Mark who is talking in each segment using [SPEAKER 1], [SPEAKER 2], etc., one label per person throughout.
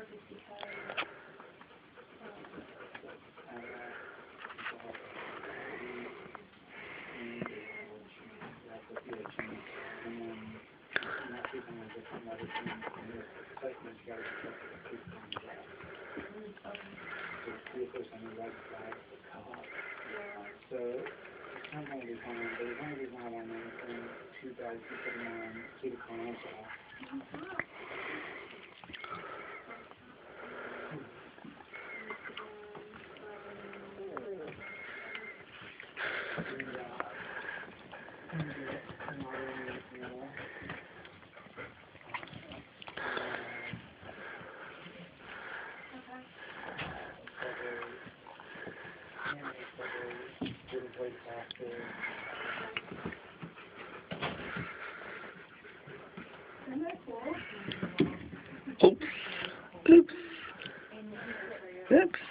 [SPEAKER 1] So I'm going to be fine, but there's only reason I want anything two guys to put them on, keep the comments off.
[SPEAKER 2] Oops. Oops. Oops.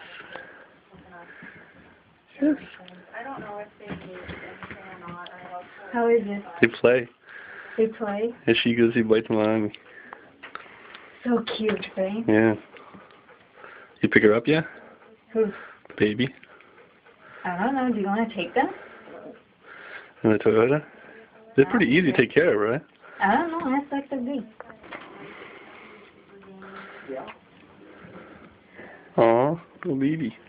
[SPEAKER 2] Yes.
[SPEAKER 3] I don't know if they do anything or not.
[SPEAKER 4] How is it?
[SPEAKER 2] They play.
[SPEAKER 4] They play?
[SPEAKER 2] And she goes, he bites mommy.
[SPEAKER 4] So cute, right?
[SPEAKER 2] Yeah. You pick her up yet?
[SPEAKER 4] Who?
[SPEAKER 2] The baby?
[SPEAKER 4] I don't know. Do you want to take them?
[SPEAKER 2] In the Toyota? They're pretty easy to take care of, right?
[SPEAKER 4] I don't know. Ask like the big.
[SPEAKER 1] Yeah.
[SPEAKER 2] Aw, little baby.